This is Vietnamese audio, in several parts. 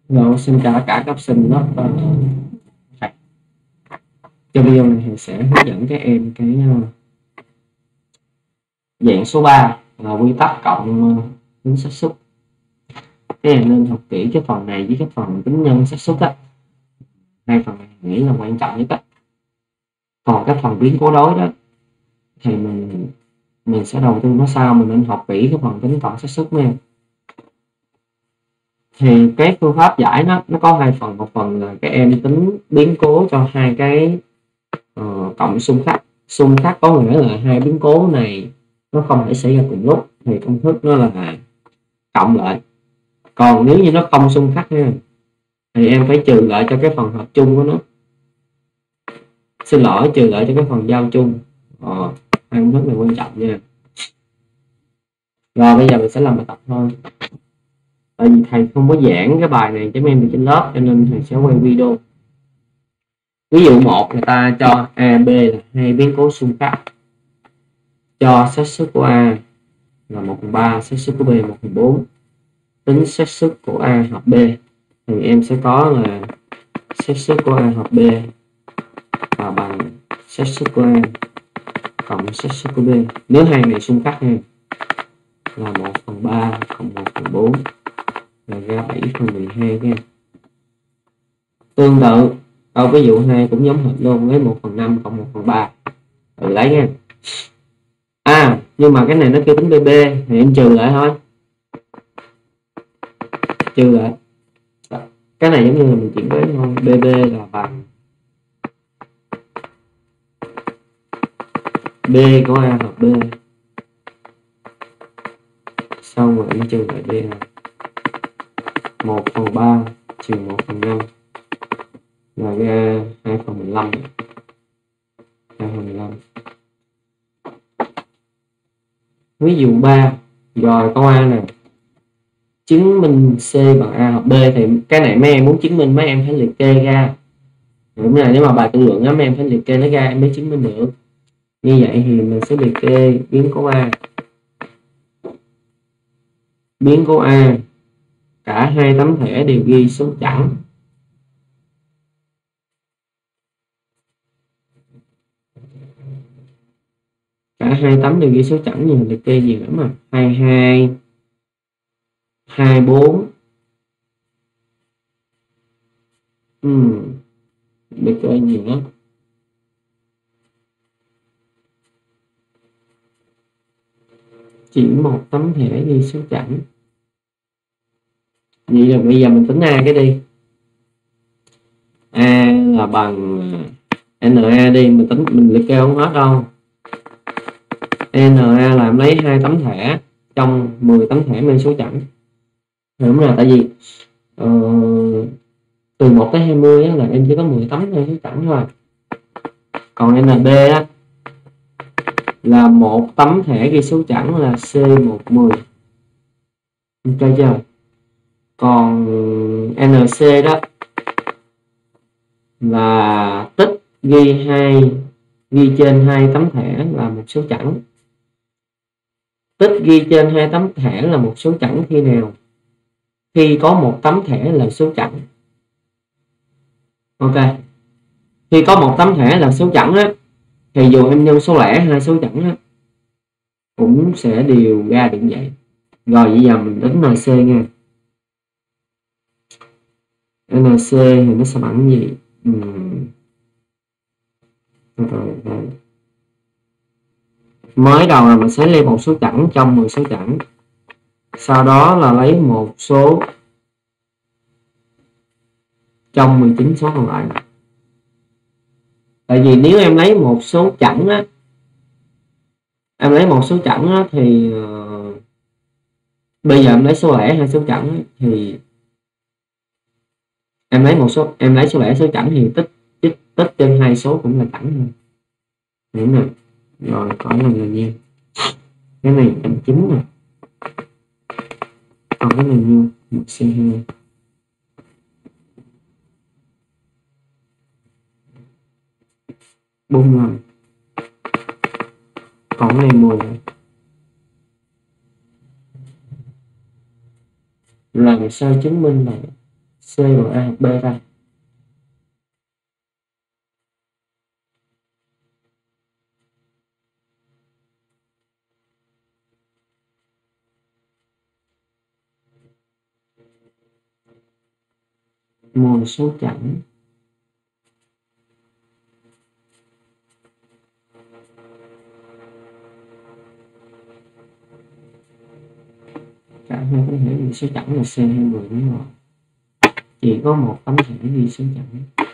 Rồi, xin chào tất cả các học sinh lớp trong video này thầy sẽ hướng dẫn các em cái dạng số 3 là quy tắc cộng tính xác suất. Các em nên học kỹ cái phần này với cái phần tính nhân xác suất á, hai phần này nghĩ là quan trọng nhất á. Còn cái phần biến cố đối đó thì mình sẽ đầu tư nó sau, mình nên học kỹ cái phần tính tổng xác suất nha. Thì cái phương pháp giải nó có hai phần, một phần là các em tính biến cố cho hai cái cộng xung khắc. Xung khắc có nghĩa là hai biến cố này nó không thể xảy ra cùng lúc, thì công thức nó là cộng lại. Còn nếu như nó không xung khắc ha, thì em phải trừ lại cho cái phần hợp chung của nó, xin lỗi, trừ lại cho cái phần giao chung. Hai công thức này quan trọng nha. Rồi bây giờ mình sẽ làm bài tập thôi. Tại vì thầy không có giảng cái bài này cho mấy em trên lớp, cho nên thầy sẽ quay video. Ví dụ một, người ta cho A, B là hai biến cố xung khắc, cho xác suất của A là 1/3, xác suất của B 1/4. Tính xác suất của A hợp B thì em sẽ có là xác suất của A hợp B và bằng xác suất của A cộng xác suất của B. Nếu hai này xung khắc ha, là 1/3 cộng 1/4 là ra 7/12 nha. Tương tự ở ví dụ 2 cũng giống hệt luôn, với 1/5 cộng 1/3 tự lấy nha. Nhưng mà cái này nó kêu tính BB thì em trừ lại thôi, trừ lại. Cái này giống như là mình chuyển với thôi, BB là bằng B của A hợp B, xong rồi em trừ lại B là 1/3 trừ 1/5 là ra 2/15. Ví dụ 3, rồi câu A nè, chứng minh C bằng A hợp B. Thì cái này mấy em muốn chứng minh mấy em phải liệt kê ra, đúng rồi, nếu mà bài tự luận á mấy em phải liệt kê nó ra em mới chứng minh được. Như vậy thì mình sẽ liệt kê biến cố A. Biến cố A, cả hai tấm thẻ đều ghi số chẵn. Cả hai tấm đều ghi số chẵn, nhưng liệt kê nhiều lắm mà. 22, 24. Liệt kê nhiều lắm. Chỉ một tấm thẻ ghi số chẵn. Vậy là bây giờ mình tính A cái đi. A là bằng NA đi, mình liệt kê không hết đâu. NA là em lấy hai tấm thẻ trong 10 tấm thẻ mang số chẵn. Đúng rồi, tại vì từ 1 tới 20 á, là em chỉ có 10 tấm mang số chẵn thôi. Còn NB á, là một tấm thẻ ghi số chẵn là C110. Ok chưa? Còn NC đó là tích ghi trên hai tấm thẻ là một số chẵn. Tích ghi trên hai tấm thẻ là một số chẵn khi nào? Khi có một tấm thẻ là số chẵn. Ok. Khi có một tấm thẻ là số chẵn á, thì dù em nhân số lẻ hai số chẵn á, cũng sẽ đều ra được vậy. Rồi bây giờ mình tính NC nha. NC thì nó sẽ bằng gì? Mới đầu là mình sẽ lấy một số chẵn trong 10 số chẵn, sau đó là lấy một số trong 19 số còn lại. Tại vì nếu em lấy một số chẵn á, thì bây giờ em lấy số lẻ hay số chẵn á, thì em lấy số lẻ số chẵn thì tích trên hai số cũng là chẵn thôi. Đúng rồi. Rồi còn này là nhiêu? Cái này 9 nè. Còn cái này nhiêu? 1C2. 45. Còn cái này 10. Làm sao chứng minh là C bằng A học B ra. Mồi số chẵn cả hai có thể ghi số chẵn là C20 đúng rồi. Chỉ có một tấm thẻ ghi số chẵn.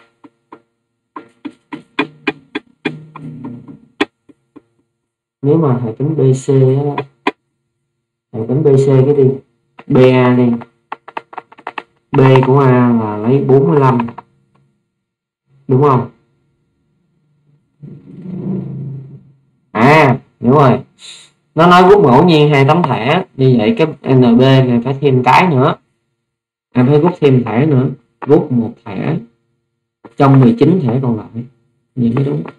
Nếu mà hệ tính BC á, hệ tính BC cái đi BA đi, B của A là lấy 45 đúng không? À hiểu rồi, nó nói rút ngẫu nhiên hai tấm thẻ, như vậy cái NB này phải thêm cái nữa, em phải rút thêm thẻ nữa, rút một thẻ trong 19 thẻ còn lại, vậy mới đúng.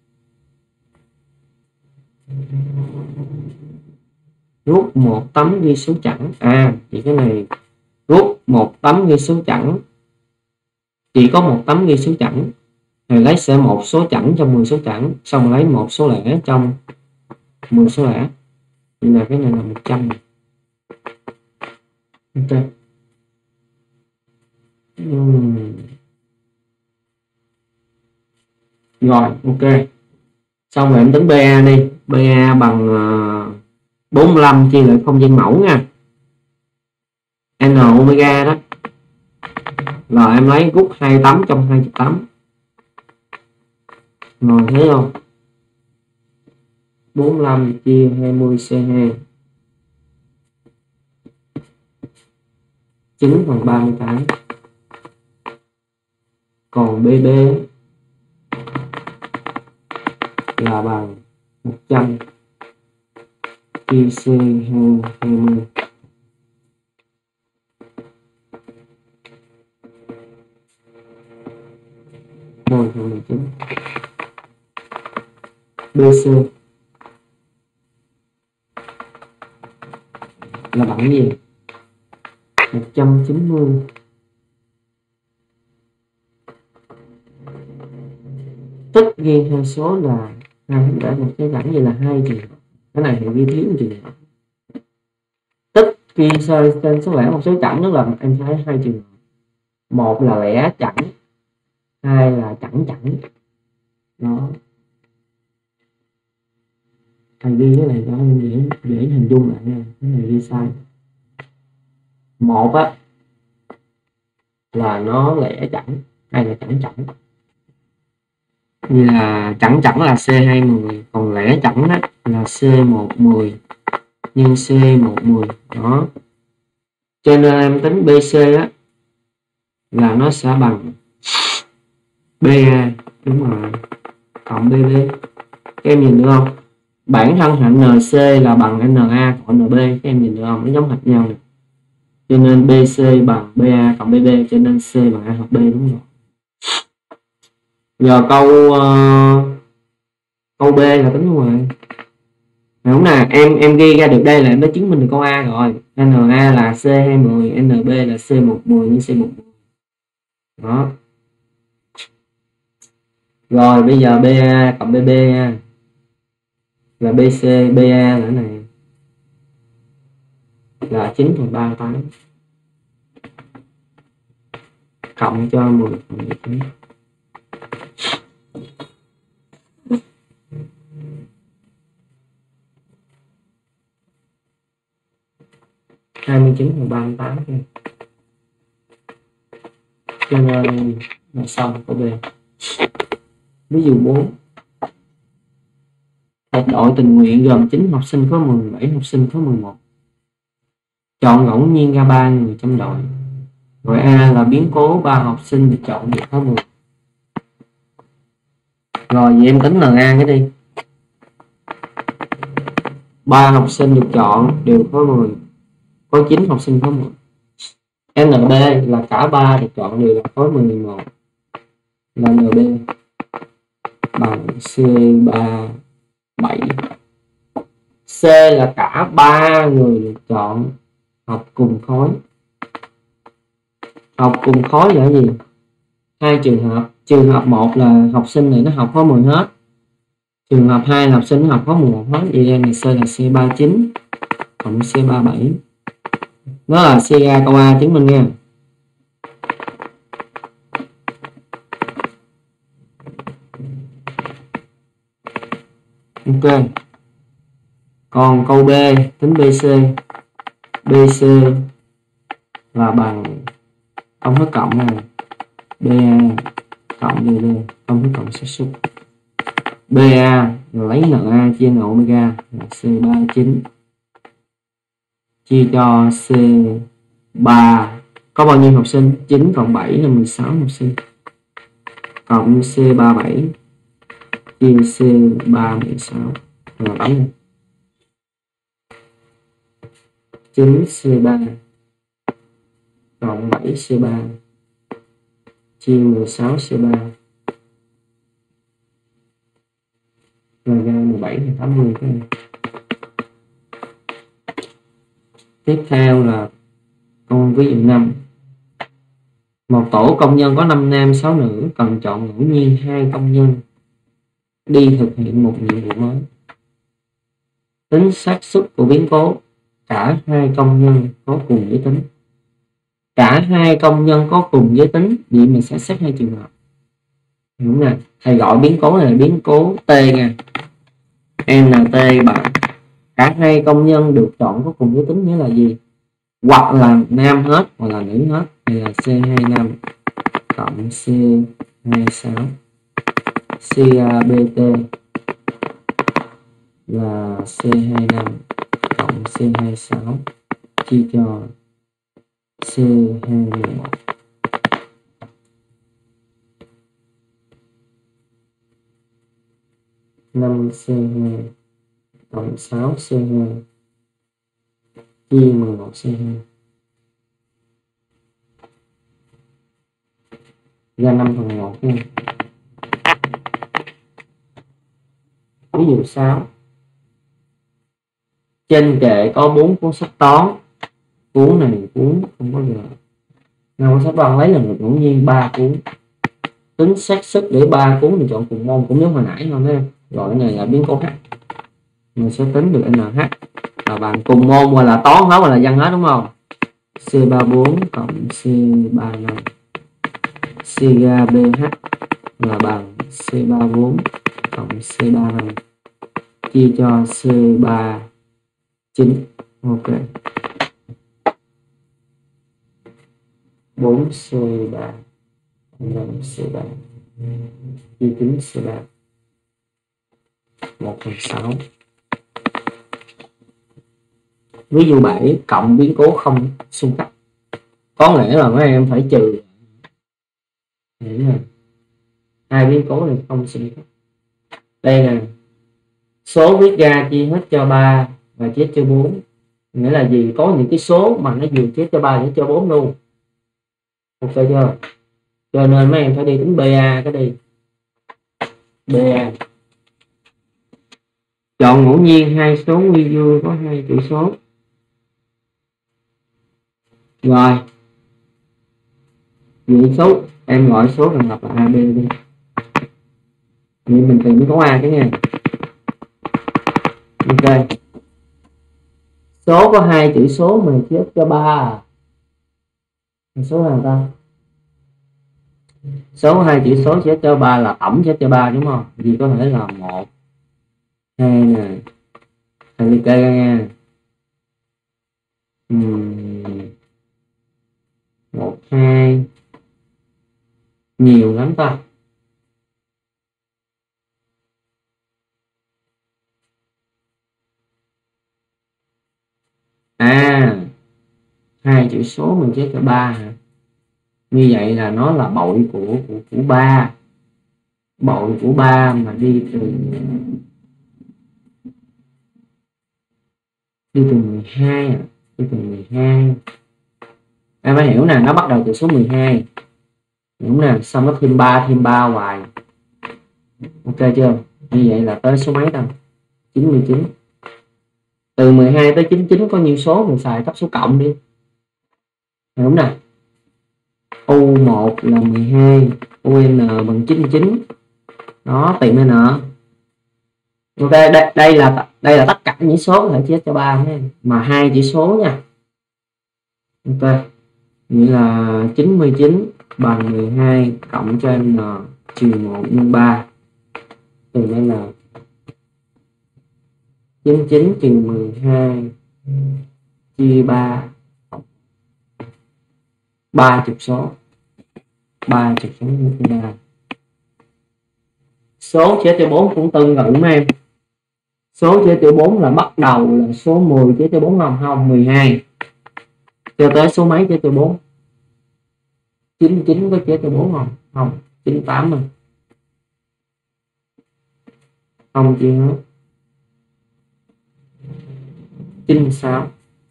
Rút một tấm ghi số chẵn, thì cái này rút một tấm ghi số chẵn, chỉ có một tấm ghi số chẵn thì lấy C1 số chẵn trong 10 số chẵn, xong lấy một số lẻ trong 10 số lẻ, thì là cái này là 100. Ok. Rồi ok, xong rồi em tính BA đi, BA bằng 45 chia lại không gian mẫu nha, N omega đó, rồi em lấy rút 28 trong 28, rồi thấy không, 45 chia 20 C2 9/38, còn BB là bằng 100 chia C20 mol phần 19. BC là bằng gì? 190 tích ghi hai số là hai, để một cái dẫn gì là 2 trường hợp, cái này thì ghi thiếu trường hợp. Tích ghi trên số lẻ một số chẵn, tức là em thấy 2 trường hợp, một là lẻ chẵn, hai là chẵn chẵn đó. Thầy ghi cái này cho em dễ hình dung lại nha, cái này ghi sai. Một á là nó lẻ chẵn, hai là chẵn chẵn, như là chẵn chẵn là C20, còn lẻ chẵn đó là C110 nhân C110 đó. Cho nên em tính BC á là nó sẽ bằng BA đúng rồi cộng BB. Các em nhìn được không? Bản thân hạnh NC là bằng NA cộng NB, các em nhìn được không? Nó giống hệt nhau này. Cho nên BC bằng BA cộng BB, cho nên C bằng A hợp B đúng rồi. Giờ câu B là tính ngoài. Đúng nè, em ghi ra được đây là em đã chứng minh được câu A rồi. NA là C20, NB là C110 nhân C110. Đó. Rồi bây giờ BA cộng BB nha. Là BC, BA là cái này. Là 9/38. Cộng cho 10/19. Hai mươi 29/38. Cho nên là xong câu B. Ví dụ 4. Một đội tình nguyện gồm 9 học sinh có 10, 7 học sinh có 11. Chọn ngẫu nhiên ra 3 người trong đội. Đội A là biến cố 3 học sinh được chọn được có 10. Rồi vậy em tính NA cái đi. 3 học sinh được chọn đều có 10. Có 9 học sinh có 10. NB là cả 3 được chọn đều là khối 11. Là NB bằng C3 7. C là cả 3 người được chọn học cùng khối. Học cùng khối là gì? Hai trường hợp. Trường hợp 1 là học sinh này nó học khóa 10 hết. Trường hợp 2 là học sinh nó học khóa 11 hết. Vậy em này C là C39 cộng C37. Đó là C ra câu A chứng minh nha. Ok. Còn câu B tính BC. BC là bằng công thức cộng này. BA cộng DD công thức cộng xác suất. BA là lấy NA chia N omega là C39 chia cho C3 có bao nhiêu học sinh? 9 cộng 7 là 16 học sinh cộng C37 chia C3 16 là bấm 9 C3 cộng 7 C3 chia 16 C3 là ra 17 là 80 cái này. Tiếp theo là câu ví dụ 5. Một tổ công nhân có 5 nam 6 nữ, cần chọn ngẫu nhiên 2 công nhân đi thực hiện một nhiệm vụ mới. Tính xác suất của biến cố cả 2 công nhân có cùng giới tính. Cả 2 công nhân có cùng giới tính, vậy mình sẽ xét 2 trường hợp. Đúng nè, thầy gọi biến cố này là biến cố T nha. NT bằng cả 2 công nhân được chọn có cùng giới tính nghĩa là gì? Hoặc là nam hết hoặc là nữ hết. Đây là C25 cộng C26 CABT là C25 cộng C26 chia cho C21 5C2 cộng 6C2 chia 11C2 ra 5/1 nha. Ví dụ 6. Trên kệ có 4 cuốn sách toán. Cuốn này cuốn không có giờ. Nào cuốn sách toán lấy lần lượt ngẫu nhiên 3 cuốn. Tính xác suất để 3 cuốn mình chọn cùng môn cũng giống hồi nãy thôi em. Gọi cái này là biến cố H. Mình sẽ tính được NH là bằng cùng môn hoặc là toán hết hoặc là văn hết đúng không? C34 cộng C35 CABH là bằng C34 cộng C35 chia cho C39. Ok. 4C3 5C3 chia 9C3 1/6. Ví dụ 7 cộng biến cố không xung khắc. Có nghĩa là mấy em phải trừ. Hai biến cố này không xung khắc. Đây nè. Số viết ra chia hết cho 3 và chia hết cho 4. Nghĩa là gì? Có những cái số mà nó vừa chia hết cho 3 và cho 4 luôn. Ok chưa? Cho nên mấy em phải đi tính BA cái đi. BA. Chọn ngẫu nhiên 2 số nguyên dương có 2 chữ số. Rồi. Vậy số em gọi số trường hợp là AB đi. Vậy mình tìm cái có A cái nha. Ok. Số có 2 chữ số mà chia cho 3. Số nào ta? Số 2 chữ số chia cho 3 là tổng chia cho 3 đúng không? Vì có thể là 1 2 nè. Thầy liệt kê ra nha. 1 2 nhiều lắm ta. À, 2 chữ số mình chia cho 3 hả? Như vậy là nó là bội của 3. Bội của 3 mà đi từ 12 à? Đi từ 12. Em phải hiểu nè, nó bắt đầu từ số 12. Đúng nè, xong nó thêm 3 hoài. Ok chưa? Như vậy là tới số mấy đâu? 99. Từ 12 tới 99 có nhiêu số mình xài cấp số cộng đi. Đúng nè. U1 là 12, UN bằng 99. Đó, tìm N. Ok, đây là tất cả những số có thể chia cho 3 nhé, mà 2 chỉ số nha. Ok, nghĩa là 99 bằng 12 cộng cho N trừ 1 nhân 3 từ N. 99 trừ 12 chia 3, 30 số. 30 số nhân 3. Số chia cho 4 cũng tương tự em. Số chia cho 4 là bắt đầu là số 10 chia cho 4 không 12. Cho tới số mấy chia cho 4? 99 có chia cho 4 không? Không, 98 rồi. Không chia hết. 96.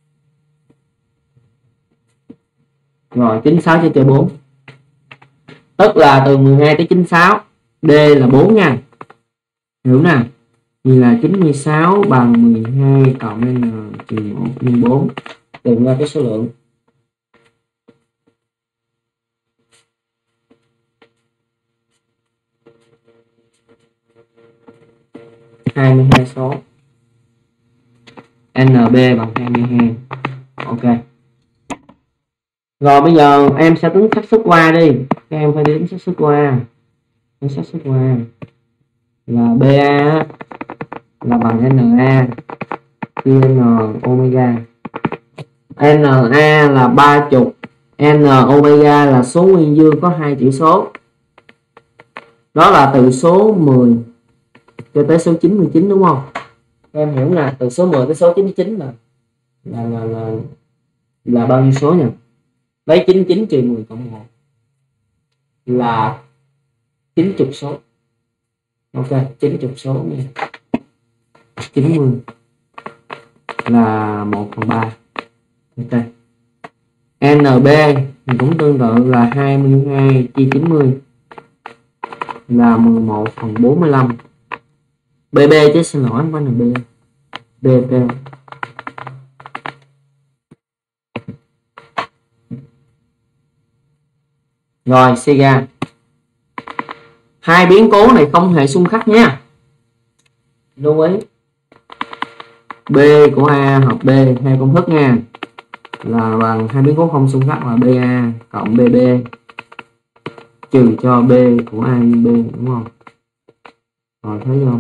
Rồi 96 chia cho 4. Tức là từ 12 tới 96, D là 4 nha. Hiểu nè. Như là 96 bằng 12 cộng N trừ 1 nhân 4. Tìm ra cái số lượng. 22 số. NB bằng 22. Ok. Rồi bây giờ em sẽ tính xác suất qua đi. Các em phải tính xác suất qua. Xác suất qua là BA là bằng NA chia N omega. NA là 30, N omega là số nguyên dương có 2 chữ số. Đó là từ số 10 cho tới số 99 đúng không? Em hiểu là từ số 10 tới số 99 là bao nhiêu số nhỉ? Lấy 99 trừ 10 cộng 1 là 90 số. Ok, 90 số nha. 90 là 1/3. Ok. NB thì cũng tương tự là 22 chia 90 là 11/45. BB chứ, xin lỗi, không phải là B. BP. Rồi, suy ra hai biến cố này không hề xung khắc nha. Lưu ý B của A hợp B theo công thức nha, là bằng hai biến cố không xung khắc là BA cộng BB trừ cho B của A nhân B, đúng không? Rồi thấy không?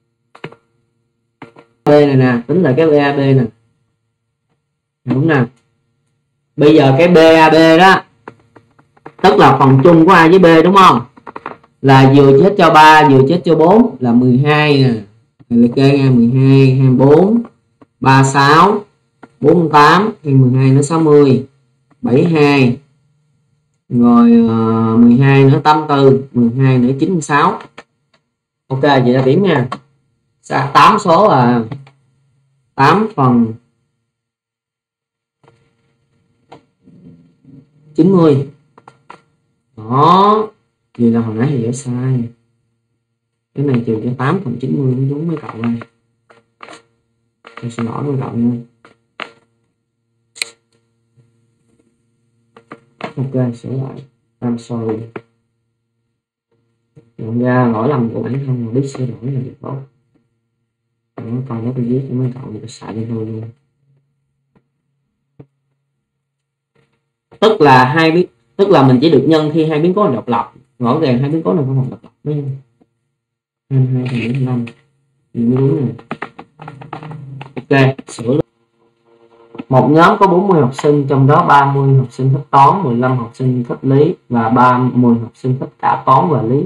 B này nè, tính lại cái BAB nè, đúng nè. Bây giờ cái BAB đó tức là phần chung của A với B đúng không? Là vừa chết cho 3 vừa chết cho 4 là 12 nè. Liệt kê nha, 12 24 36 48 thì 12 nữa 60 72 rồi 12 nữa 84 12 nữa 96. Ok, vậy là điểm nha. 8 số là 8 phần 90. Đó, vậy là hồi nãy thì giải sai. Cái này trừ cho 8 phần 90 mới đúng mấy cậu ơi. Tôi xin lỗi mấy cậu nha. Ok, sửa lại. I'm sorry. Nhận ra lỗi lầm của bản thân mà biết sửa đổi là được tốt. Còn nó tôi viết cho mấy cậu thì tôi xài cho tôi luôn. Tức là mình chỉ được nhân khi hai biến cố độc lập. Rõ ràng hai biến cố này không còn độc lập nữa. 22 thành 45 thì mới đúng này. Ok, sửa luôn. Một nhóm có 40 học sinh, trong đó 30 học sinh thích toán, 15 học sinh thích lý và 30 học sinh thích cả toán và lý.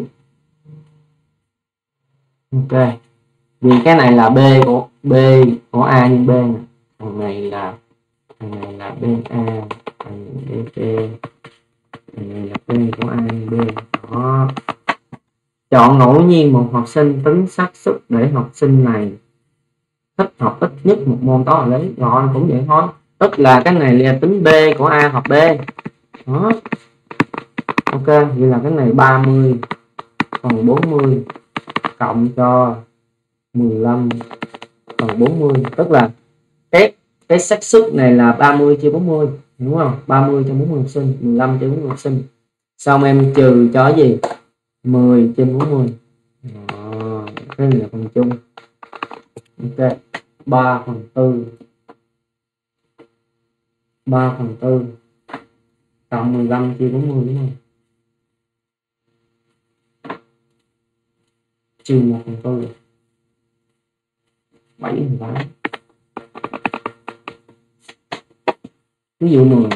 Ok, vì cái này là B của A nhân B nè. Thằng này là BA, thằng này BT, thằng này là B của A nhân B. Đó. Chọn ngẫu nhiên một học sinh, tính xác suất để học sinh này thích học ít nhất một môn toán và lý. Rồi cũng vậy thôi. Tức là cái này là tính B của A hợp B. Đó. Ok, vậy là cái này 30 phần 40 cộng cho 15 phần 40. Tức là cái xác suất này là 30 chia 40, đúng không? 30 cho 40 học sinh, 15 cho 40 học sinh. Xong em trừ cho gì 10 trên 40. Đó, cái này là phần chung. Ok, 3/4 cộng 15 chia 40 đúng không? Trừ 1/4 7/8. Ví dụ 10.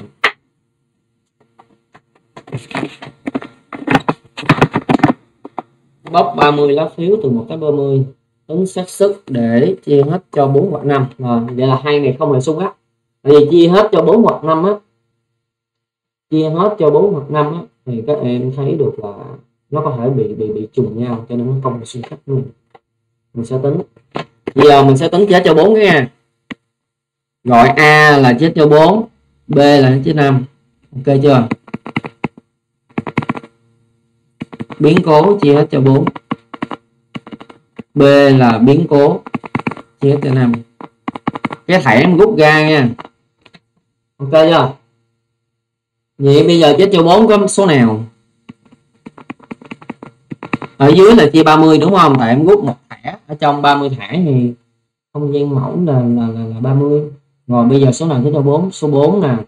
Bóc 30 lá phiếu từ 1 tới 30, tính xác suất để chia hết cho 4 hoặc 5. Rồi, vậy là hai này không hề xung khắc. Tại vì chia hết cho 4 hoặc 5 á, chia hết cho 4 hoặc 5 á, thì các em thấy được là nó có thể bị trùng nhau, cho nên nó không hề xung khắc luôn. Mình sẽ tính. Bây giờ mình sẽ tính chết cho 4 cái nha. Gọi A là chết cho 4, B là chết 5. Ok chưa? Biến cố chia hết cho 4. B là biến cố chia hết cho 5. Cái thẻ em rút ra nha. Ok chưa? Vậy bây giờ chết cho 4 có số nào? Ở dưới là chia 30 đúng không? Tại em rút một thẻ, ở trong 30 thẻ thì không gian mẫu là 30. Rồi bây giờ số nào chết cho 4? Số 4 nè.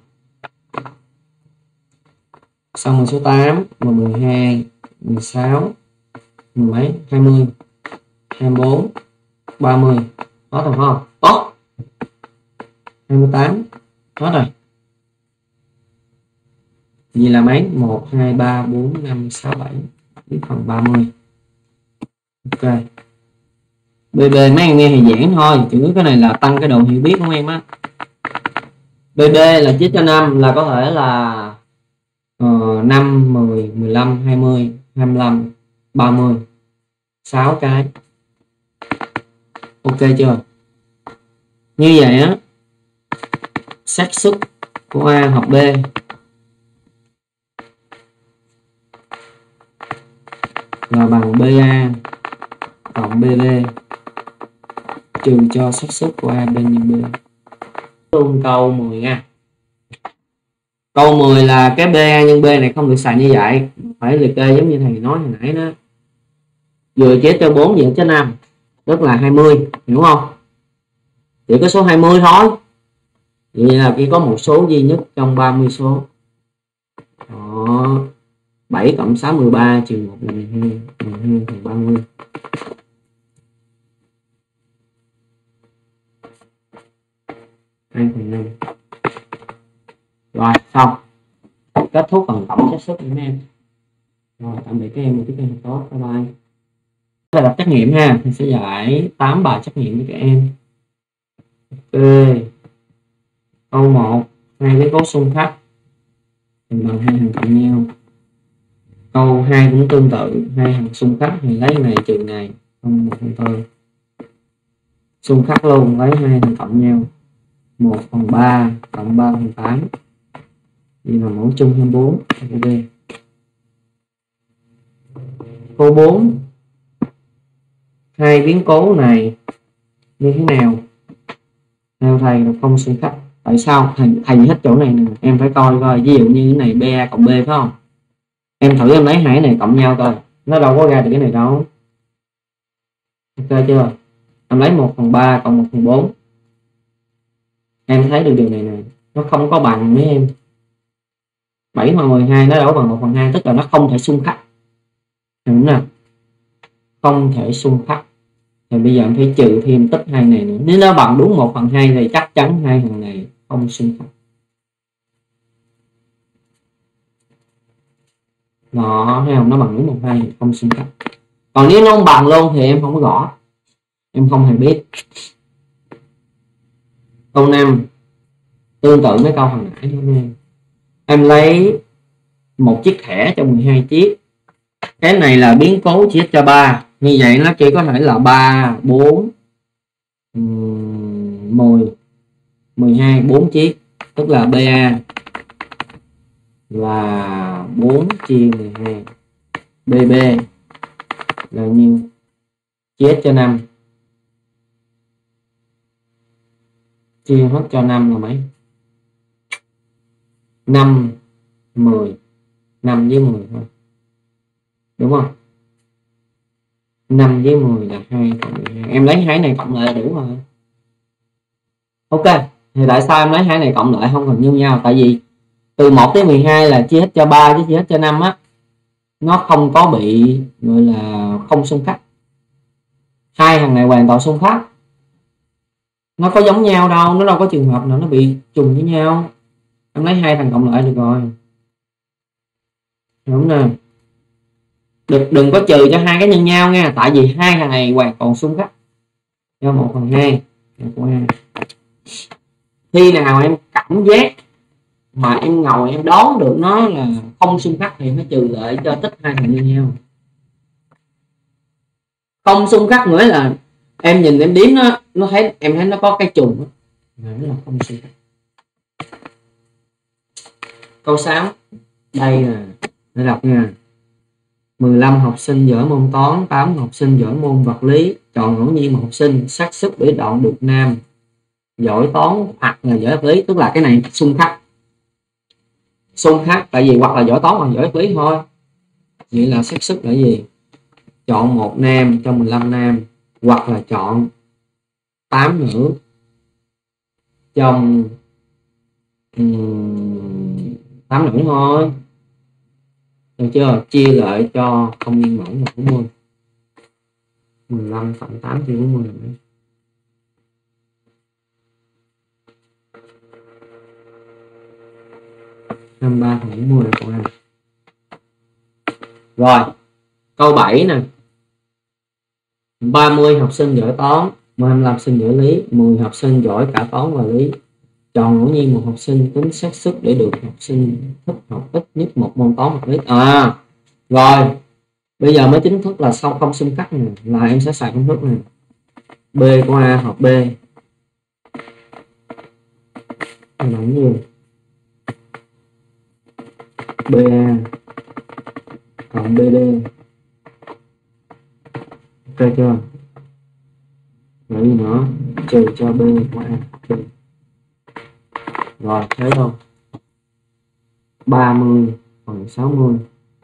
Xong rồi số 8, 12, 16, mười mấy, 20, 24, 30. Hết rồi không? Ố, 28. Hết rồi. Vậy là mấy? 1, 2, 3, 4, 5, 6, 7. Biết phần 30. Ok. BB mấy em nghe thì giảng thôi. Chữ cái này là tăng cái độ hiểu biết của em á. BB là chia cho 5 là có thể là 5, 10, 15, 20, 25, 30. 6 cái. Ok chưa? Như vậy á, xác suất của A hợp B là bằng BA cộng BB trừ cho xác suất của A B nhân B. Luôn câu 10 nha. Câu 10 là cái BA nhân B này không được xài như vậy, phải liệt kê giống như thầy nói hồi nãy đó. Vừa chết cho 4 vừa cho 5, tức là 20, hiểu không? Chỉ có số 20 thôi. Vậy là chỉ có một số duy nhất trong 30 số. Đó. 7 cộng 6 13 trừ 1 là 12, 12 phần 30. Rồi xong, kết thúc phần tổng xác suất của em. Rồi tạm biệt các em, một tiết học tốt, bye bye. Đây là trắc nghiệm ha, thì sẽ giải 8 bài trắc nghiệm với các em. Ok, câu 1, hai biến cố xung khắc bằng hai hàng cộng nhau. Câu 2 cũng tương tự, hai hàng xung khắc thì lấy này trừ này, không 1/4. Xung khắc luôn, lấy hai hàng cộng nhau, 1/3 cộng 3/8. Vậy là mẫu chung 24. Ok. Câu 4, hai biến cố này như thế nào? Theo thầy là không xung khắc. Tại sao? Thầy hết chỗ này nè, em phải coi ví dụ như cái này BA cộng B phải không? Em thử em lấy hai này cộng nhau coi, nó đâu có ra được cái này đâu. Ok chưa? Em lấy 1/3 cộng 1/4. Em thấy được điều này nè, nó không có bằng mấy em. 7 mà 12 nó đâu bằng 1/2, tức là nó không thể xung khắc. Đúng nè, không thể xung khắc. Thì bây giờ em phải trừ thêm tích hai này nữa. Nếu nó bằng đúng 1/2 thì chắc chắn hai thằng này không xung khắc. Đó, thấy không? Nó bằng đúng 1/2 thì không xung khắc. Còn nếu nó không bằng luôn thì em không có gõ, em không hề biết. Câu 5 tương tự với câu hồi nãy thôi. Em lấy một chiếc thẻ cho 12 chiếc. Cái này là biến cố chia cho 3, như vậy nó chỉ có thể là 3, 4, 10, 12, 4 chiếc, tức là BA là 4 chia 12, BB là nhiêu? Chia cho 5, chia hết cho 5 là mấy? 5, 10, 5 với 10 thôi, đúng không? 5 với 10 là 2 cộng 12. Em lấy hai này cộng lại là đủ rồi. Ok, thì tại sao em lấy hai này cộng lại không cần như nhau? Tại vì từ 1 tới 12 là chia hết cho 3 chứ chia hết cho 5 á, nó không có bị gọi là không xung khắc. Hai thằng này hoàn toàn xung khắc, nó có giống nhau đâu, nó đâu có trường hợp nào nó bị trùng với nhau. Em lấy hai thằng cộng lại được rồi, đúng nè. Đừng có trừ cho hai cái nhân nhau nha, tại vì hai thằng này hoàn toàn xung khắc cho 1/2 của A. Khi nào em cảm giác mà em ngồi em đoán được nó là không xung khắc thì phải trừ lại cho tích hai thằng như nhau. Không xung khắc nghĩa là em nhìn em đếm nó thấy em thấy nó có cái trùng đó, nó là không xung khắc. Câu 6 đây là để đọc nha. 15 học sinh giỏi môn toán, 8 học sinh giỏi môn vật lý, chọn ngẫu nhiên một học sinh, xác suất để chọn được nam giỏi toán hoặc là giỏi vật lý, tức là cái này xung khắc. Xung khắc tại vì hoặc là giỏi toán hoặc giỏi vật lý thôi. Vậy là xác suất là gì? Chọn một nam trong 15 nam hoặc là chọn 8 nữ trong 8 nữ thôi, được chưa? Chia lại cho không nguyên mẫu là 40. 15 cộng 8 chia 40 là 23 cộng 40 là còn A. Rồi, câu 7 nè. 30 học sinh giỏi toán, 25 học sinh giỏi lý, 10 học sinh giỏi cả toán và lý. Chọn ngẫu nhiên một học sinh, tính xác suất để được học sinh thích học ít nhất một môn toán hoặc lý. Rồi, bây giờ mới chính thức là sau không xung khắc này, là em sẽ xài công thức này. B của A hợp B bằng nhiêu? BA cộng BD. Ok chưa? Rồi gì nữa? Trừ cho B của A. Okay. Rồi, thế thôi. 30 phần 60.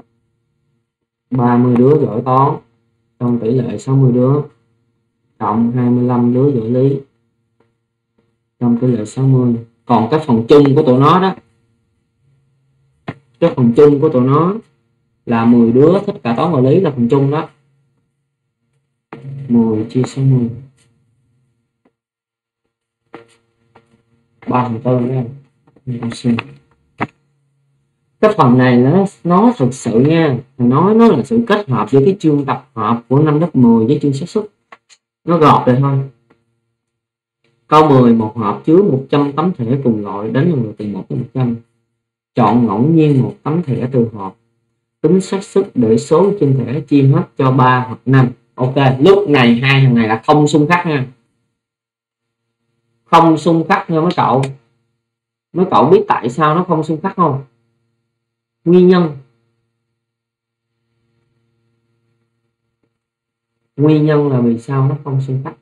30 đứa giỏi toán trong tỷ lệ 60 đứa cộng 25 đứa giỏi lý trong tỷ lệ 60. Còn cái phần chung của tụi nó đó, cái phần chung của tụi nó là 10 đứa thích cả toán và lý là phần chung đó. 10 chia 60 3/4 đấy em. Cái phần này nó thực sự nha, nó là sự kết hợp với cái chương tập hợp của năm lớp 10 với chương xác suất, nó gọt rồi thôi. Câu 10, một hộp chứa 100 tấm thẻ cùng loại đến lần lượt từ 1 đến 100. Chọn ngẫu nhiên một tấm thẻ từ hộp, tính xác suất để số trên thẻ chia hết cho 3 hoặc 5. Ok, lúc này hai thằng này là không xung khắc nha, không xung khắc nha mấy cậu. Mấy cậu biết tại sao nó không xung khắc không? Nguyên nhân là vì sao nó không xung khắc?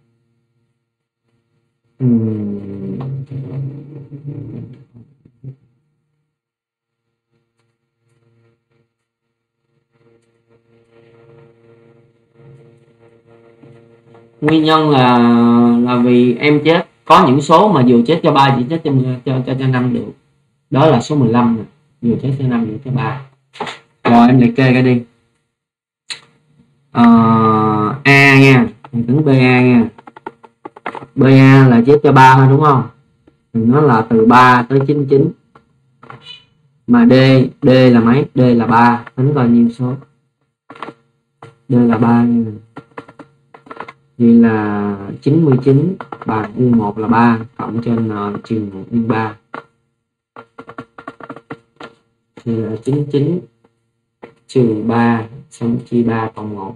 Nguyên nhân là vì em chết có những số mà vừa chết cho 3 chỉ chết cho 5 được. Đó là số 15 này, vừa chết cho 5 được cho 3. Rồi em liệt kê ra đi. A nha, mình tính BA nha. BA là chết cho 3 thôi đúng không? Nó là từ 3 tới 99. Mà D là mấy? D là 3, tính coi nhiêu số. D là 3 nha. Vậy là 99 bằng U1 là 3 cộng cho N trừ 1 nhân 3. Thì là 99 trừ 3 xong chia 3 cộng 1.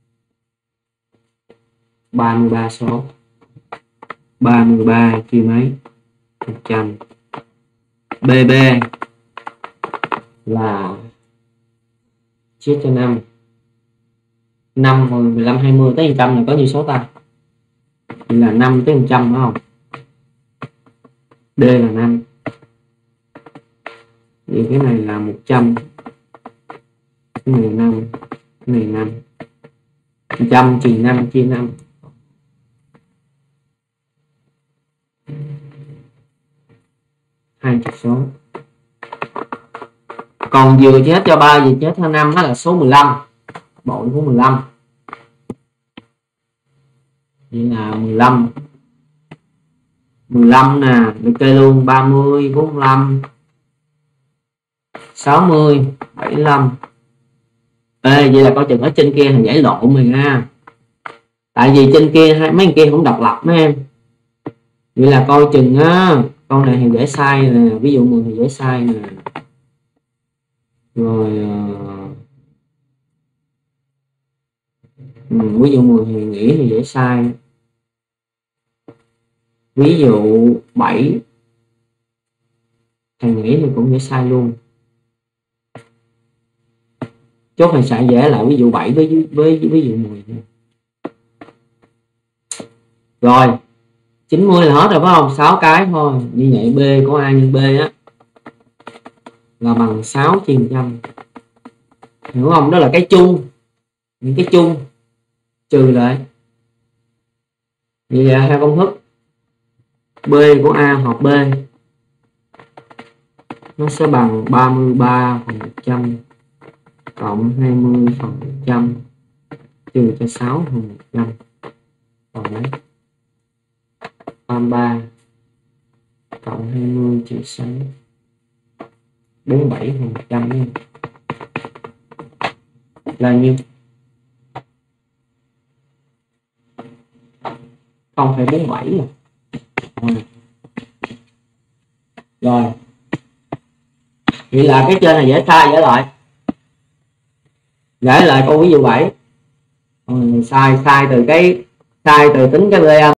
33 số. 33 chia mấy? 100. BB là chia cho 5. 5 rồi 15 20 tới 100 là có nhiêu số ta? Thì là 5 tới 100 đúng không? D là 5. Thì cái này là 100 cái này 5, cái này 5, 100 trừ 5 chia 5, hai chục số. Còn vừa chết cho 3 vừa chết cho 5 đó là số 15, bộ số 15. Vậy là 15 nè, được kê luôn 30, 45, 60, 75. Ê, vậy là coi chừng ở trên kia thằng giải lộn rồi nha. Tại vì trên kia mấy kia không độc lập mấy em. Vậy là coi chừng á, con này thì dễ sai nè, ví dụ 10 thì dễ sai nè. Rồi ví dụ 10 thì nghĩ thì dễ sai. Ví dụ 7 thầy nghĩ thì cũng dễ sai luôn. Chốt thầy sẽ dễ lại ví dụ 7 với ví dụ 10. Rồi 90 là hết rồi phải không? 6 cái thôi. Như vậy B của A nhân B á là bằng 6 chia 100. Hiểu không? Đó là cái chung. Những cái chung trừ lại. Vậy là theo công thức B của A hợp B nó sẽ bằng 33 phần 100 cộng 20 phần 100 trừ cho 6 phần 100. Còn đấy 33 cộng 20 trừ 6 47 phần 100 nha. Là nhiêu? 0,47 rồi. Rồi vậy là cái trên này dễ sai dễ lại. Giải lại câu ví dụ 7. Sai từ tính cái BA